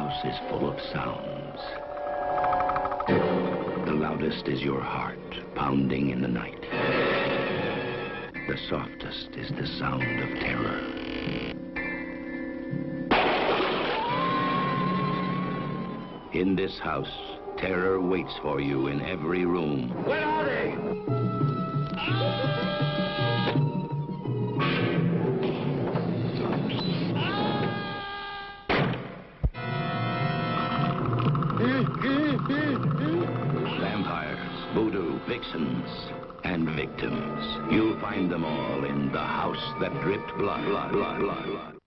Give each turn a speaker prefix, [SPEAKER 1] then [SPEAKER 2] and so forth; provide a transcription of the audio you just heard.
[SPEAKER 1] house is full of sounds. The loudest is your heart pounding in the night. The softest is the sound of terror. In this house, terror waits for you in every room.
[SPEAKER 2] Where are they?
[SPEAKER 1] Vampires, voodoo, vixens, and victims. You'll find them all in the house that dripped blood.